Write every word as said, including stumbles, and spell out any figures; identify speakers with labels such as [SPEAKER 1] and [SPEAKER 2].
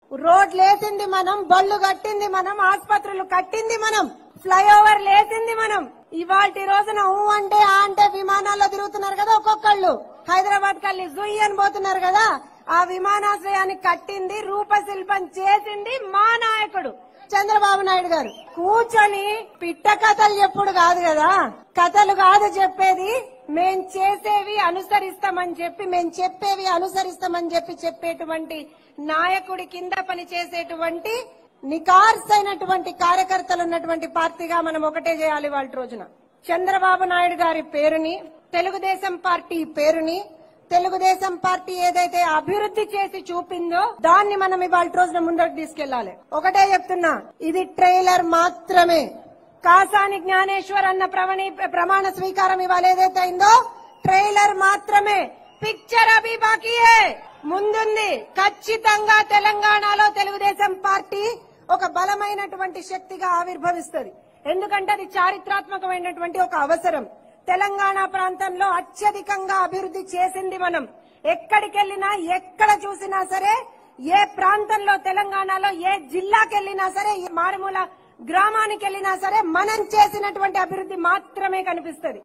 [SPEAKER 1] రోడ్లు వేసింది మనం, బళ్ళు కట్టింది మనం, ఆసుపత్రులు కట్టింది మనం, ఫ్లైఓవర్ లేసింది మనం. ఇవాళ రోజున ఊ అంటే ఆ అంటే విమానాల్లో తిరుగుతున్నారు కదా ఒక్కొక్కళ్ళు. హైదరాబాద్ కల్లి జుయ్ అని పోతున్నారు కదా. ఆ విమానాశ్రయాన్ని కట్టింది, రూపశిల్పం చేసింది మా నాయకుడు చంద్రబాబు నాయుడు గారు. కూర్చొని పిట్ట కథలు చెప్పుడు కాదు కదా, కథలు కాదు చెప్పేది, మేం చేసేవి అనుసరిస్తామని చెప్పి, మేం చెప్పేవి అనుసరిస్తామని చెప్పి చెప్పేటువంటి నాయకుడి కింద పని చేసేటువంటి నికార్సైనటువంటి కార్యకర్తలు ఉన్నటువంటి పార్టీగా మనం ఒకటే చేయాలి. వాళ్ళ రోజున చంద్రబాబు నాయుడు గారి పేరుని, తెలుగుదేశం పార్టీ పేరుని, తెలుగుదేశం పార్టీ ఏదైతే అభివృద్ధి చేసి చూపిందో దాన్ని మనం ఇవాళ రోజున ముందరకు తీసుకెళ్లాలి. ఒకటే చెప్తున్నా, ఇది ట్రైలర్ మాత్రమే. కాసాని జ్ఞానేశ్వర్ అన్న ప్రవణి ప్రమాణ స్వీకారం ఇవాళ ఏదైతే అయిందో ట్రైలర్ మాత్రమే. పిక్చర్ అభి బాకీ హై, ముందుంది. ఖచ్చితంగా తెలంగాణలో తెలుగుదేశం పార్టీ ఒక బలమైనటువంటి శక్తిగా ఆవిర్భవిస్తుంది. ఎందుకంటే అది చారిత్రాత్మకమైనటువంటి ఒక అవసరం. తెలంగాణ ప్రాంతంలో అత్యధికంగా అభివృద్ధి చేసింది మనం. ఎక్కడికెళ్లినా, ఎక్కడ చూసినా సరే, ఏ ప్రాంతంలో తెలంగాణలో ఏ జిల్లాకి వెళ్లినా సరే, మారుమూల గ్రామానికి వెళ్లినా సరే మనం చేసినటువంటి అభివృద్ధి మాత్రమే కనిపిస్తుంది.